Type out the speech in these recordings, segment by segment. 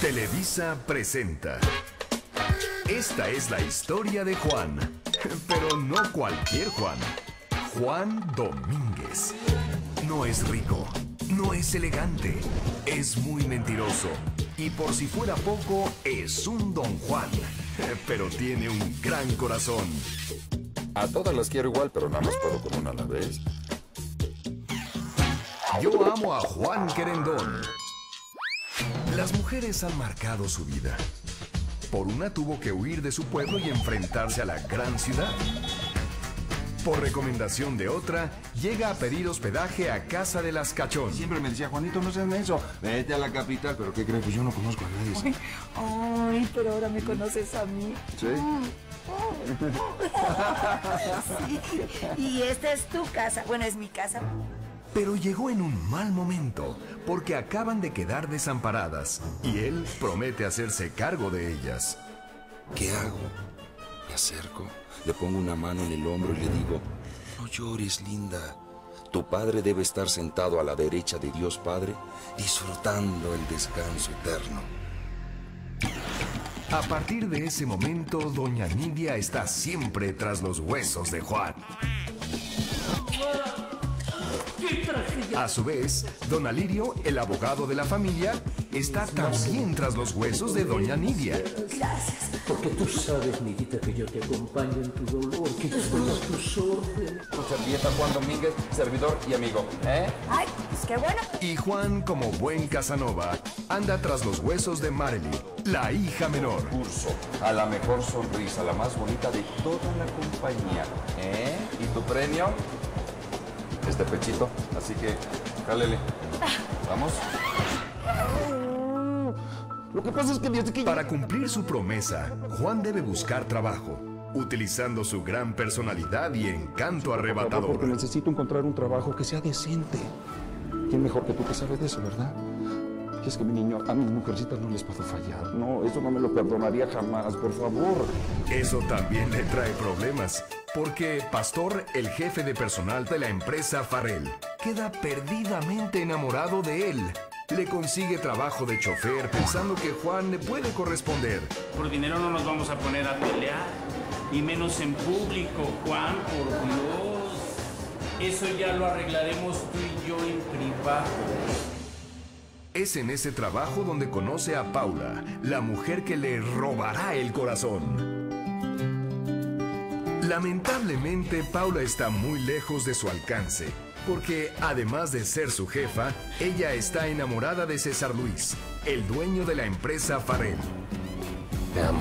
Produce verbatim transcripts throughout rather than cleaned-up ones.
Televisa presenta. Esta es la historia de Juan, pero no cualquier Juan. Juan Domínguez. No es rico, no es elegante, es muy mentiroso. Y por si fuera poco, es un Don Juan, pero tiene un gran corazón. A todas las quiero igual, pero nada más puedo con una a la vez. Yo amo a Juan Querendón. Las mujeres han marcado su vida. Por una tuvo que huir de su pueblo y enfrentarse a la gran ciudad. Por recomendación de otra, llega a pedir hospedaje a casa de las Cachón. Siempre me decía, Juanito, no seas menso, vete a la capital. ¿Pero qué crees? Pues yo no conozco a nadie. ¿Sí? Ay, ay, pero ahora me conoces a mí. ¿Sí? Sí. Y esta es tu casa. Bueno, es mi casa. Pero llegó en un mal momento, porque acaban de quedar desamparadas, y él promete hacerse cargo de ellas. ¿Qué hago? Me acerco, le pongo una mano en el hombro y le digo, no llores, linda. Tu padre debe estar sentado a la derecha de Dios Padre, disfrutando el descanso eterno. A partir de ese momento, doña Nidia está siempre tras los huesos de Juan. A su vez, don Alirio, el abogado de la familia, está también tras los huesos de doña Nidia. Gracias. Porque tú sabes, Nidita, que yo te acompaño en tu dolor, que estoy a tus órdenes. Tu servilleta Juan Domínguez, servidor y amigo, ¿eh? Ay, pues qué bueno. Y Juan, como buen Casanova, anda tras los huesos de Marely, la hija menor. Curso a la mejor sonrisa, la más bonita de toda la compañía, ¿eh? ¿Y tu premio? Este pechito, así que jálele. ¿Vamos? Lo que pasa es que desde que... Para cumplir su promesa, Juan debe buscar trabajo, utilizando su gran personalidad y encanto Porque arrebatador. necesito encontrar un trabajo que sea decente. ¿Quién mejor que tú que sabe de eso, verdad? Y es que mi niño, a mis mujercitas no les puedo fallar. No, eso no me lo perdonaría jamás, por favor. Eso también le trae problemas, porque Pastor, el jefe de personal de la empresa Farrell, queda perdidamente enamorado de él. Le consigue trabajo de chofer pensando que Juan le puede corresponder. Por dinero no nos vamos a poner a pelear, y menos en público, Juan, por Dios. Eso ya lo arreglaremos tú y yo en privado. Es en ese trabajo donde conoce a Paula, la mujer que le robará el corazón. Lamentablemente, Paula está muy lejos de su alcance, porque además de ser su jefa, ella está enamorada de César Luis, el dueño de la empresa Farrell. Te amo.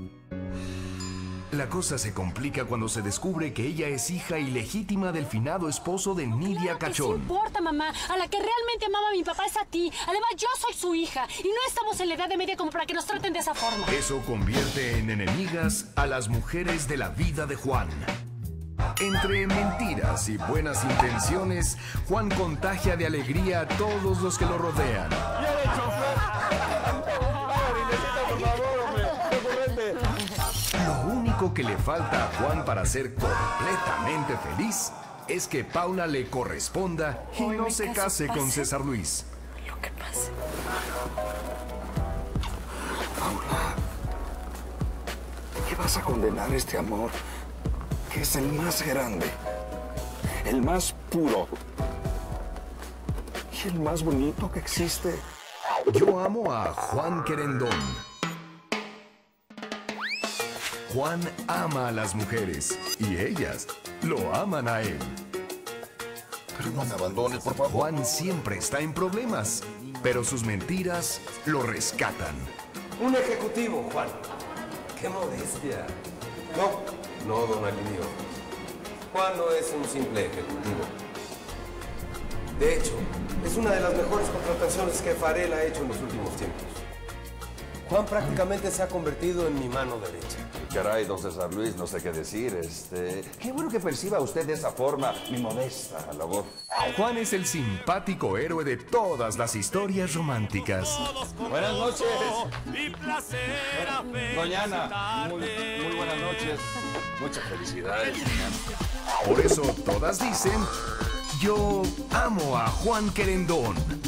La cosa se complica cuando se descubre que ella es hija ilegítima del finado esposo de Nidia Cachón. ¿Qué importa, mamá? A la que realmente amaba a mi papá es a ti. Además, yo soy su hija y no estamos en la edad de media como para que nos traten de esa forma. Eso convierte en enemigas a las mujeres de la vida de Juan. Entre mentiras y buenas intenciones, Juan contagia de alegría a todos los que lo rodean. Lo único que le falta a Juan para ser completamente feliz es que Paula le corresponda y no se case con César Luis. Lo que pasa. Paula, ¿qué vas a condenar este amor? Que es el más grande, el más puro y el más bonito que existe. Yo amo a Juan Querendón. Juan ama a las mujeres y ellas lo aman a él. Pero no me abandones, por favor. Juan siempre está en problemas, pero sus mentiras lo rescatan. Un ejecutivo, Juan. ¡Qué modestia! No, no, don Alirio. Juan no es un simple ejecutivo. De hecho, es una de las mejores contrataciones que Farrell ha hecho en los últimos tiempos. Juan prácticamente se ha convertido en mi mano derecha. Caray, don César Luis, no sé qué decir. Este, qué bueno que perciba usted de esa forma mi modesta labor. Juan es el simpático héroe de todas las historias románticas. Buenas noches. Doña Ana, muy, muy buenas noches. Muchas felicidades, doña Ana. Por eso todas dicen, yo amo a Juan Querendón.